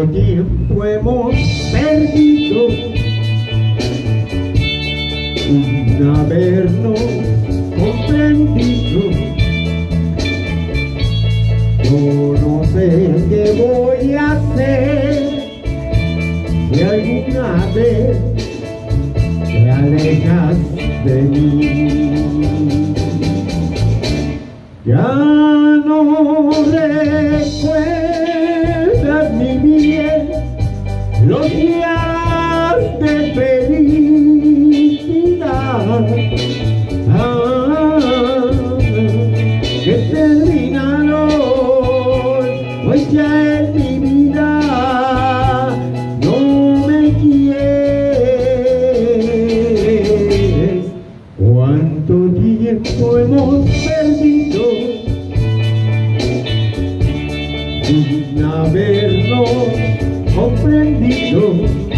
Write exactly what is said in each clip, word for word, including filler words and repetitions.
tiempo hemos perdido sin habernos comprendido. Yo no sé qué voy a hacer si alguna vez te alejas de mí. Ya no recuerdas mi bien los días de felicidad ah, que terminaron, pues ya en mi vida no me quieres. Cuánto tiempo hemos perdido sin habernos comprendido.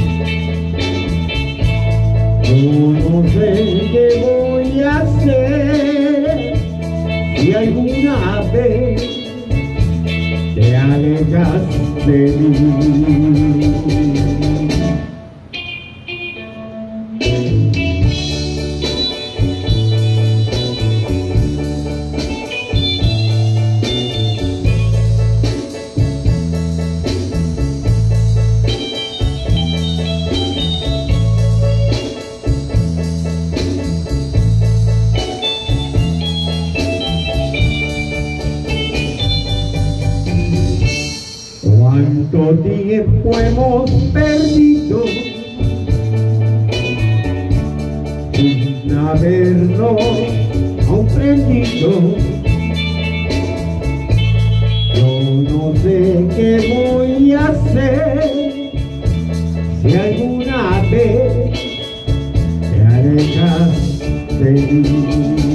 Yo no sé qué voy a hacer si alguna vez te alejas de mí. Cuánto tiempo hemos perdido sin habernos comprendido. Yo no sé qué voy a hacer si alguna vez te alejas de mí.